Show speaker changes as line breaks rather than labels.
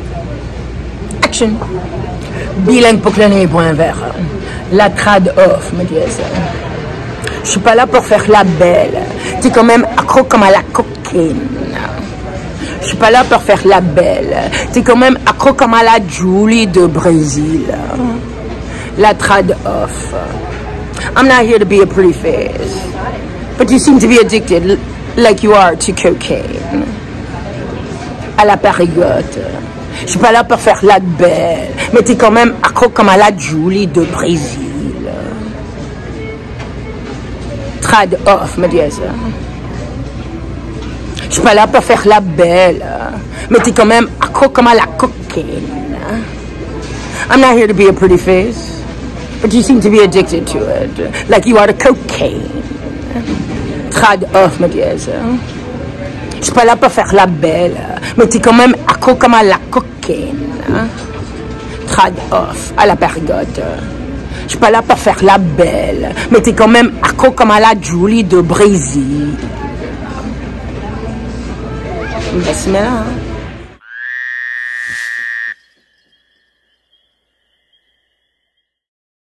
Action. Bilingue pour cloner, point vert. La trad off, me disent. Je suis pas là pour faire la belle. T'es quand même accro comme à la cocaïne. Je suis pas là pour faire la belle. T'es quand même accro comme à la Julie de Brésil. La trad off. I'm not here to be a pretty face. But you seem to be addicted like you are to cocaine. À la parigote. Je suis pas là pour faire la belle. Mais t'es quand même accro comme à la Julie de Brésil. Trad off, me disent. Je suis pas là pour faire la belle. Mais t'es quand même accro comme à la cocaine. I'm not here to be a pretty face. But you seem to be addicted to it. Like you are to cocaine. Trad off, me disent. Je suis pas là pour faire la belle. Mais t'es quand même accro comme à la cocaine. Trad off, à la parigote. Je suis pas là pour faire la belle. Mais t'es quand même accro comme à la Julie de Brésil. Bismillah.